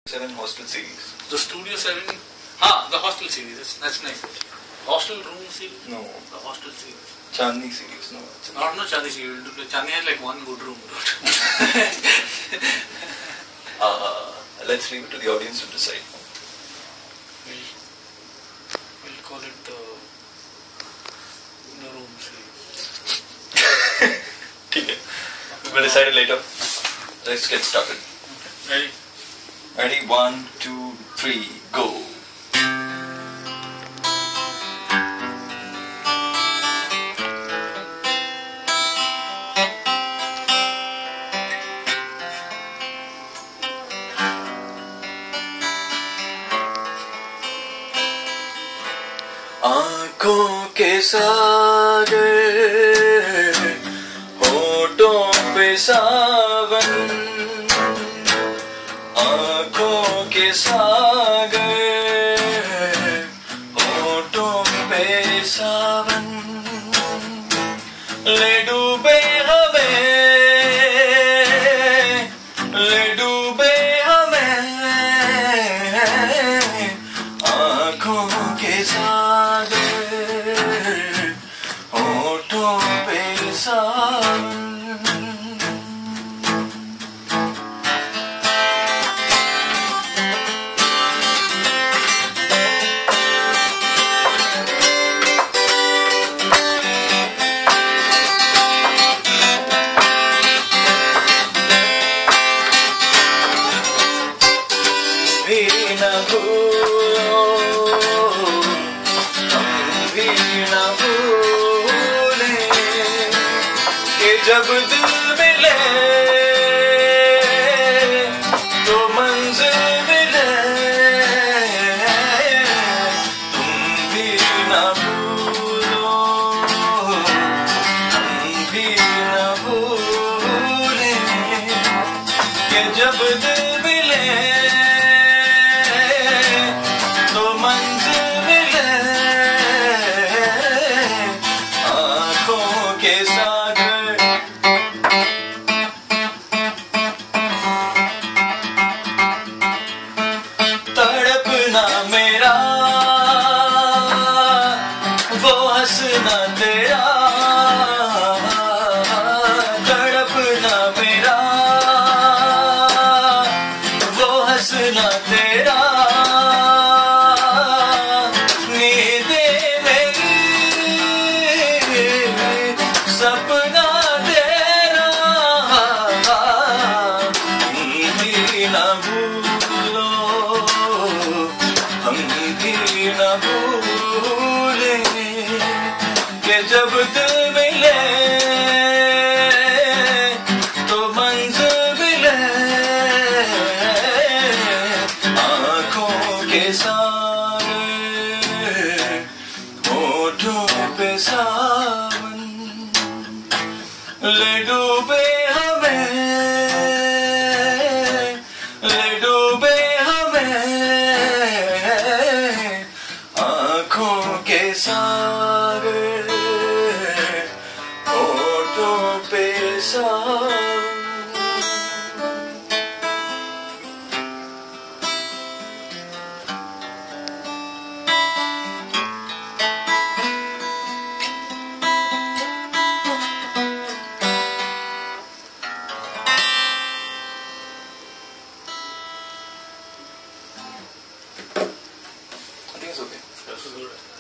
7 hostel series. The Studio 7. The hostel series. That's nice. Hostel room series? No. The hostel series. Chandni series, no. No Chandni series. Chandni has like one good room. Let's leave it to the audience to decide. We'll call it the room series. Okay. We'll decide it later. Let's get started. Ready? Ready? 1, 2, 3, go. आँखों के सागर, होठों पे सावन, आँखों के सागर, होठों पे सावन, ले डूबे हमें, ले डूबे हमें, आँखों के सागर, होठों पे सावन। भी न भूलो, हम भी न भूले कि जब दिल मिले तो मंजिल मिले, तुम भी न भूलो, हम भी न भूले कि जब दिल मिले तो मंजिल मिले, आँखों के सागर। तड़पना मेरा, वो हंसना तेरा, तड़पना मेरा, वो हंसना तेरा, सपना तेरा, तुम भी न भूलो, हम भी न भूले कि जब दिल मिले तो मंजिल मिले, आँखों के सागर, होठों पे सावन, ले डूबे हमें, ले डूबे हमें, आँखों के सागर, होठों पे सावन। I think it's okay. That's good.